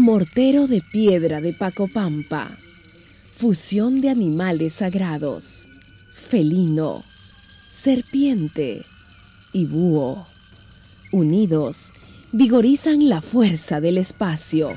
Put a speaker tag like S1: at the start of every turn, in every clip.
S1: Mortero de piedra de Pacopampa, fusión de animales sagrados, felino, serpiente y búho, unidos, vigorizan la fuerza del espacio.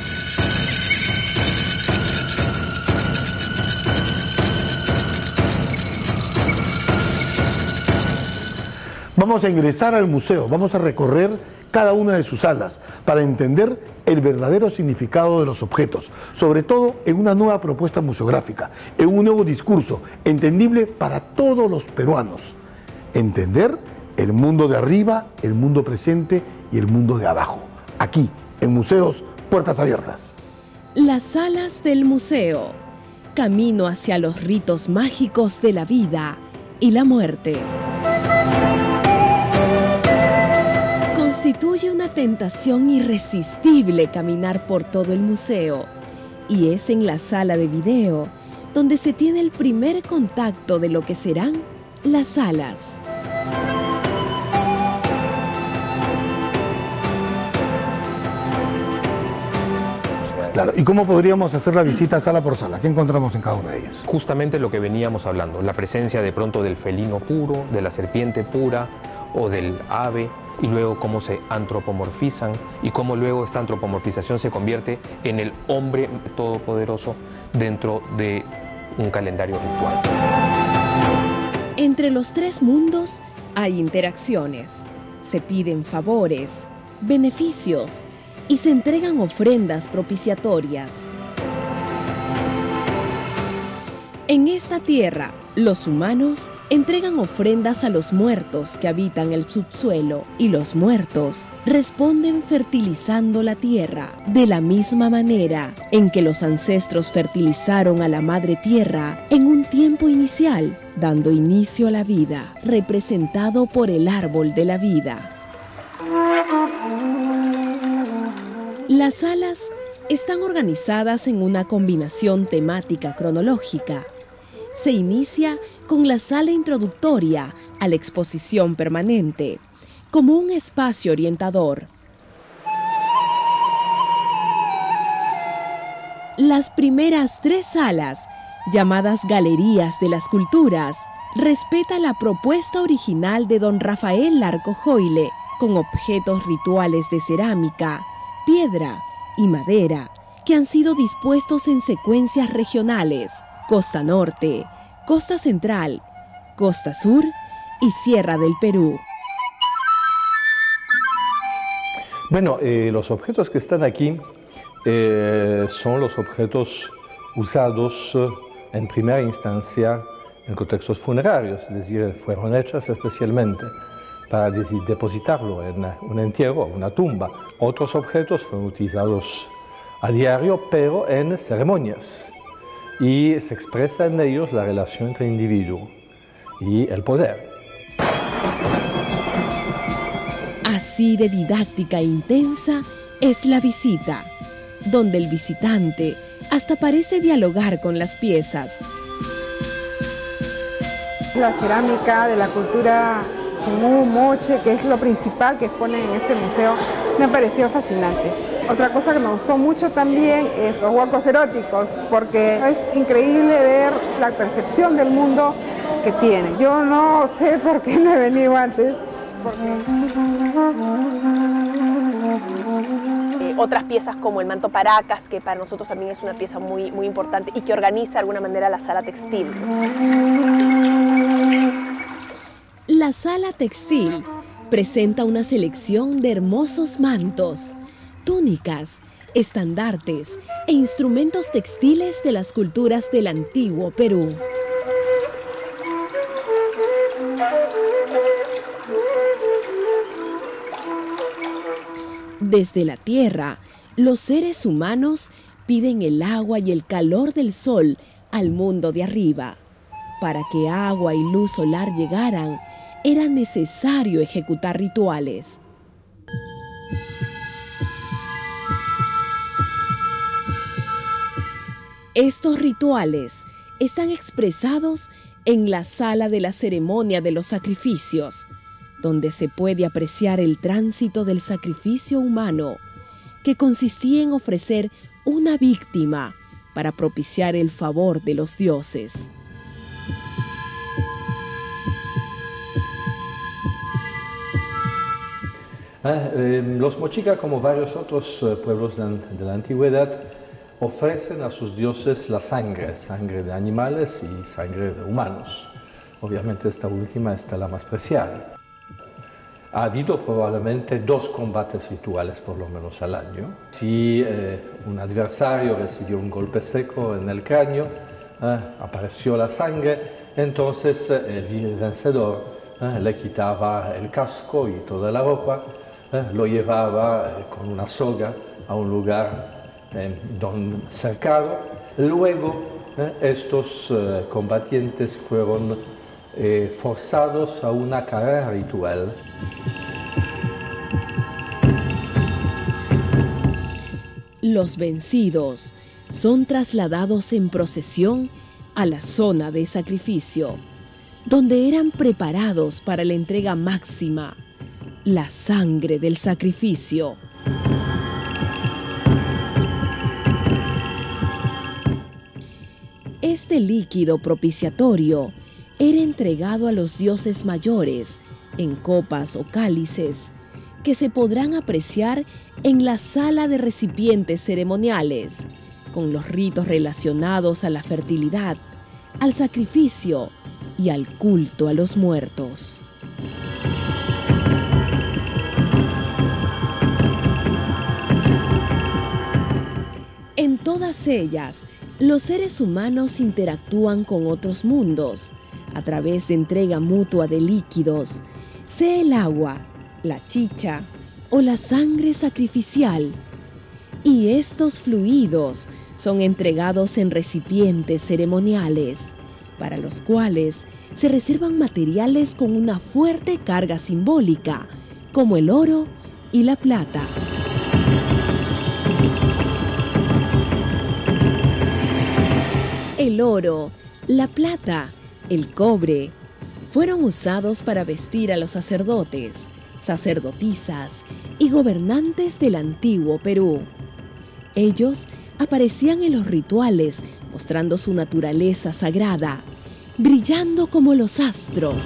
S2: Vamos a ingresar al museo, vamos a recorrer cada una de sus salas para entender el verdadero significado de los objetos, sobre todo en una nueva propuesta museográfica, en un nuevo discurso entendible para todos los peruanos. Entender el mundo de arriba, el mundo presente y el mundo de abajo. Aquí, en Museos Puertas Abiertas.
S1: Las salas del museo, camino hacia los ritos mágicos de la vida y la muerte. Constituye una tentación irresistible caminar por todo el museo, y es en la sala de video donde se tiene el primer contacto de lo que serán las salas.
S2: Claro, ¿y cómo podríamos hacer la visita sala por sala? ¿Qué encontramos en cada una de ellas?
S3: Justamente lo que veníamos hablando, la presencia de pronto del felino puro, de la serpiente pura o del ave, y luego cómo se antropomorfizan y cómo luego esta antropomorfización se convierte en el hombre todopoderoso dentro de un calendario ritual.
S1: Entre los tres mundos hay interacciones, se piden favores, beneficios y se entregan ofrendas propiciatorias. En esta tierra, los humanos entregan ofrendas a los muertos que habitan el subsuelo y los muertos responden fertilizando la tierra de la misma manera en que los ancestros fertilizaron a la madre tierra en un tiempo inicial, dando inicio a la vida, representado por el árbol de la vida. Las salas están organizadas en una combinación temática cronológica. Se inicia con la sala introductoria a la exposición permanente, como un espacio orientador. Las primeras tres salas, llamadas Galerías de las Culturas, respeta la propuesta original de don Rafael Larco Joyle, con objetos rituales de cerámica, piedra y madera, que han sido dispuestos en secuencias regionales: Costa Norte, Costa Central, Costa Sur y Sierra del Perú.
S4: Bueno, los objetos que están aquí son los objetos usados en primera instancia en contextos funerarios, es decir, fueron hechas especialmente para depositarlo en un entierro, una tumba. Otros objetos fueron utilizados a diario, pero en ceremonias, y se expresa en ellos la relación entre el individuo y el poder.
S1: Así de didáctica e intensa es la visita, donde el visitante hasta parece dialogar con las piezas.
S5: La cerámica de la cultura Xingu, Moche, que es lo principal que exponen en este museo, me pareció fascinante. Otra cosa que me gustó mucho también es los huacos eróticos, porque es increíble ver la percepción del mundo que tiene. Yo no sé por qué no he venido antes.
S6: Otras piezas como el manto Paracas, que para nosotros también es una pieza muy importante y que organiza de alguna manera la sala textil.
S1: La sala textil presenta una selección de hermosos mantos, túnicas, estandartes e instrumentos textiles de las culturas del antiguo Perú. Desde la tierra, los seres humanos piden el agua y el calor del sol al mundo de arriba. Para que agua y luz solar llegaran, era necesario ejecutar rituales. Estos rituales están expresados en la sala de la ceremonia de los sacrificios, donde se puede apreciar el tránsito del sacrificio humano, que consistía en ofrecer una víctima para propiciar el favor de los dioses.
S4: Los mochicas, como varios otros pueblos de la antigüedad, ofrecen a sus dioses la sangre, sangre de animales y sangre de humanos. Obviamente esta última está la más preciada. Ha habido probablemente 2 combates rituales por lo menos al año. Si un adversario recibió un golpe seco en el cráneo, apareció la sangre, entonces el vencedor le quitaba el casco y toda la ropa, lo llevaba con una soga a un lugar cercado. Luego estos combatientes fueron forzados a una carrera ritual.
S1: Los vencidos son trasladados en procesión a la zona de sacrificio, donde eran preparados para la entrega máxima, la sangre del sacrificio. Este líquido propiciatorio era entregado a los dioses mayores en copas o cálices que se podrán apreciar en la sala de recipientes ceremoniales, con los ritos relacionados a la fertilidad, al sacrificio y al culto a los muertos. En todas ellas, los seres humanos interactúan con otros mundos a través de entrega mutua de líquidos, sea el agua, la chicha o la sangre sacrificial. Y estos fluidos son entregados en recipientes ceremoniales, para los cuales se reservan materiales con una fuerte carga simbólica, como el oro y la plata. El oro, la plata, el cobre, fueron usados para vestir a los sacerdotes, sacerdotisas y gobernantes del antiguo Perú. Ellos aparecían en los rituales mostrando su naturaleza sagrada, brillando como los astros.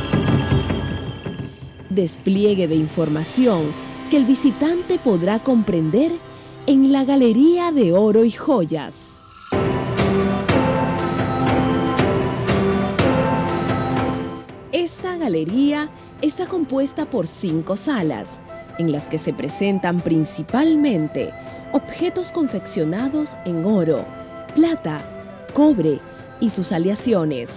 S1: Despliegue de información que el visitante podrá comprender en la Galería de Oro y Joyas. Esta galería está compuesta por 5 salas, en las que se presentan principalmente objetos confeccionados en oro, plata, cobre y sus aleaciones.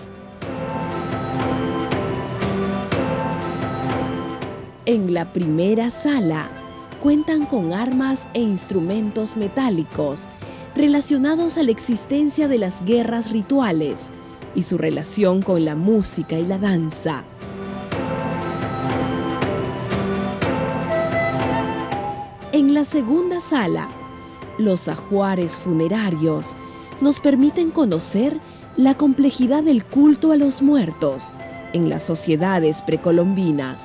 S1: En la primera sala cuentan con armas e instrumentos metálicos relacionados a la existencia de las guerras rituales y su relación con la música y la danza. En la segunda sala, los ajuares funerarios nos permiten conocer la complejidad del culto a los muertos en las sociedades precolombinas.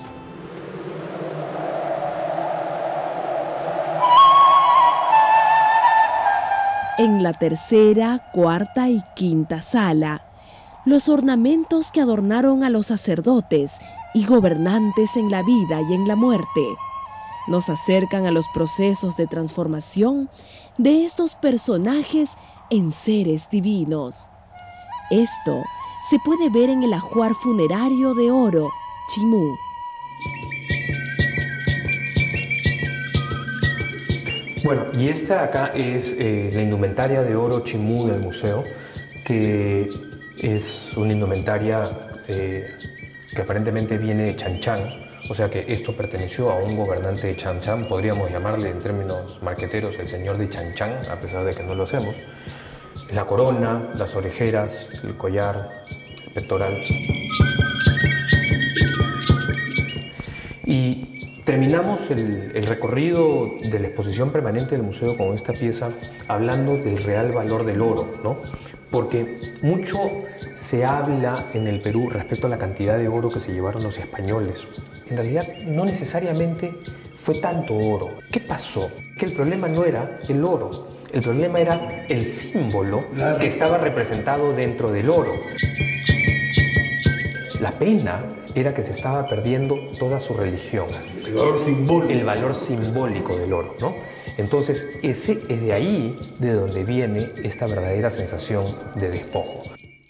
S1: En la tercera, cuarta y quinta sala, los ornamentos que adornaron a los sacerdotes y gobernantes en la vida y en la muerte nos acercan a los procesos de transformación de estos personajes en seres divinos. Esto se puede ver en el ajuar funerario de oro, Chimú.
S3: Bueno, y esta acá es la indumentaria de oro Chimú del museo, que es una indumentaria que aparentemente viene de Chan-Chan, o sea que esto perteneció a un gobernante de Chan-Chan, podríamos llamarle en términos marqueteros el señor de Chan-Chan, a pesar de que no lo hacemos. La corona, las orejeras, el collar, el pectoral. Y terminamos el recorrido de la exposición permanente del museo con esta pieza hablando del real valor del oro, ¿no? Porque mucho se habla en el Perú respecto a la cantidad de oro que se llevaron los españoles. En realidad no necesariamente fue tanto oro? ¿Qué pasó? Que el problema no era el oro, el problema era el símbolo que estaba representado dentro del oro. La pena era que se estaba perdiendo toda su religión.
S2: El valor simbólico.
S3: El valor simbólico del oro, ¿no? Entonces, es de ahí de donde viene esta verdadera sensación de despojo.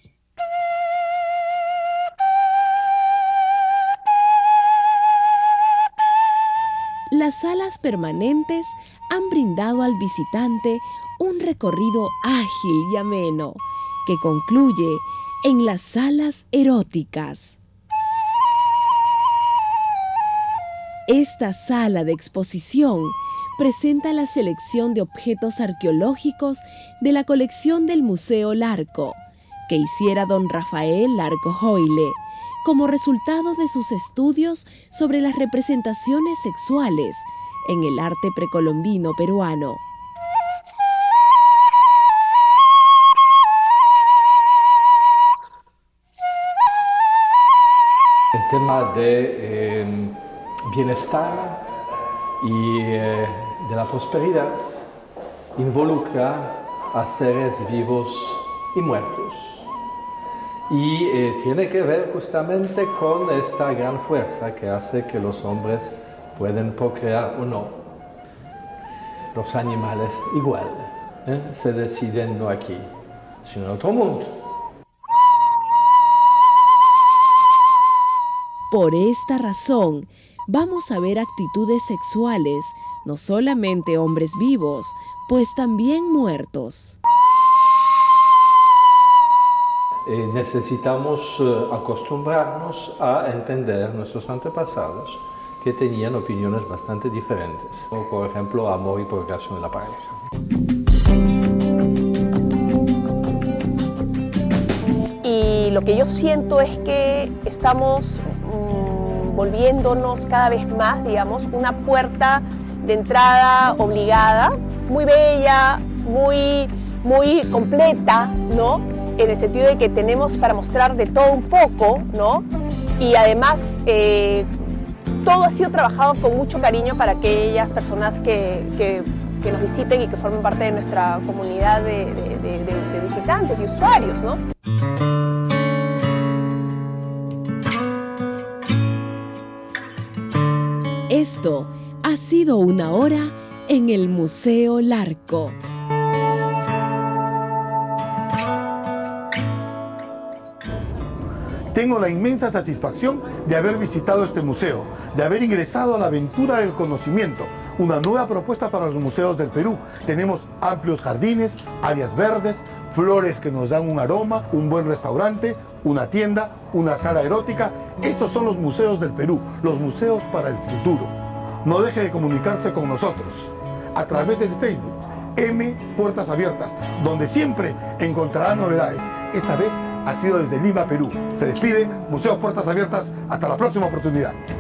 S1: Las salas permanentes han brindado al visitante un recorrido ágil y ameno que concluye en las salas eróticas. Esta sala de exposición presenta la selección de objetos arqueológicos de la colección del Museo Larco, que hiciera don Rafael Larco Joyle, como resultado de sus estudios sobre las representaciones sexuales en el arte precolombino peruano.
S4: El tema de bienestar y de la prosperidad involucra a seres vivos y muertos. Y tiene que ver justamente con esta gran fuerza que hace que los hombres pueden procrear o no. Los animales igual, se deciden no aquí, sino en otro mundo.
S1: Por esta razón, vamos a ver actitudes sexuales, no solamente hombres vivos, pues también muertos.
S4: Necesitamos acostumbrarnos a entender nuestros antepasados que tenían opiniones bastante diferentes, como por ejemplo amor y procreación de la pareja.
S6: Y lo que yo siento es que estamos volviéndonos cada vez más, digamos, una puerta de entrada obligada, muy bella, muy completa, ¿no? En el sentido de que tenemos para mostrar de todo un poco, ¿no? Y además todo ha sido trabajado con mucho cariño para aquellas personas que nos visiten y que formen parte de nuestra comunidad de visitantes y usuarios, ¿no?
S1: Esto ha sido una hora en el Museo Larco.
S2: Tengo la inmensa satisfacción de haber visitado este museo, de haber ingresado a la aventura del conocimiento, una nueva propuesta para los museos del Perú. Tenemos amplios jardines, áreas verdes, flores que nos dan un aroma, un buen restaurante, una tienda, una sala erótica. Estos son los museos del Perú, los museos para el futuro. No deje de comunicarse con nosotros a través de Facebook, M Puertas Abiertas, donde siempre encontrará novedades. Esta vez ha sido desde Lima, Perú. Se despide Museo Puertas Abiertas. Hasta la próxima oportunidad.